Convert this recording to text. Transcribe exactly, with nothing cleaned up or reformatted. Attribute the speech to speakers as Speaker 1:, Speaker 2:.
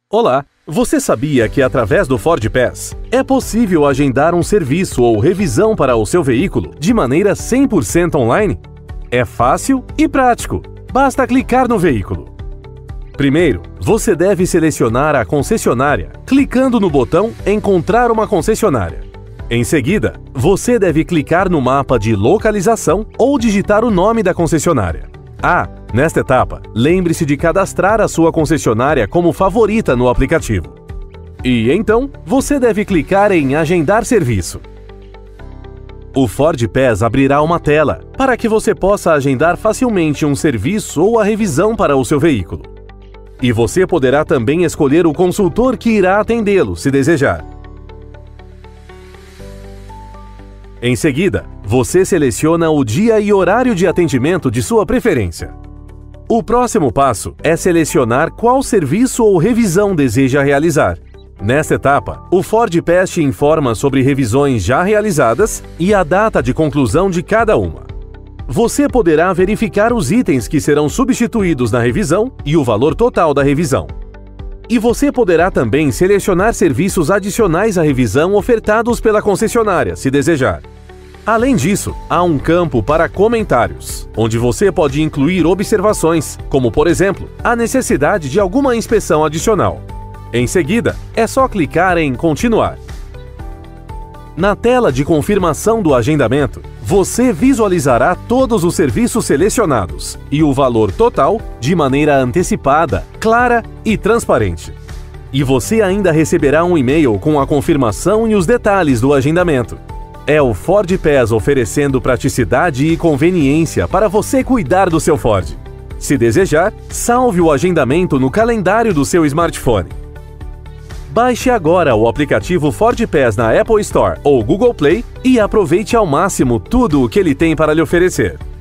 Speaker 1: Olá! Você sabia que através do Ford Pass é possível agendar um serviço ou revisão para o seu veículo de maneira cem por cento online? É fácil e prático. Basta clicar no veículo. Primeiro, você deve selecionar a concessionária, clicando no botão Encontrar uma concessionária. Em seguida, você deve clicar no mapa de localização ou digitar o nome da concessionária. Ah, nesta etapa, lembre-se de cadastrar a sua concessionária como favorita no aplicativo. E então, você deve clicar em Agendar serviço. O Ford Pass abrirá uma tela para que você possa agendar facilmente um serviço ou a revisão para o seu veículo. E você poderá também escolher o consultor que irá atendê-lo, se desejar. Em seguida, você seleciona o dia e horário de atendimento de sua preferência. O próximo passo é selecionar qual serviço ou revisão deseja realizar. Nesta etapa, o Ford Pass te informa sobre revisões já realizadas e a data de conclusão de cada uma. Você poderá verificar os itens que serão substituídos na revisão e o valor total da revisão. E você poderá também selecionar serviços adicionais à revisão ofertados pela concessionária, se desejar. Além disso, há um campo para comentários, onde você pode incluir observações, como por exemplo, a necessidade de alguma inspeção adicional. Em seguida, é só clicar em Continuar. Na tela de confirmação do agendamento, você visualizará todos os serviços selecionados e o valor total de maneira antecipada, clara e transparente. E você ainda receberá um e-mail com a confirmação e os detalhes do agendamento. É o Ford Pass oferecendo praticidade e conveniência para você cuidar do seu Ford. Se desejar, salve o agendamento no calendário do seu smartphone. Baixe agora o aplicativo Ford Pass na Apple Store ou Google Play e aproveite ao máximo tudo o que ele tem para lhe oferecer.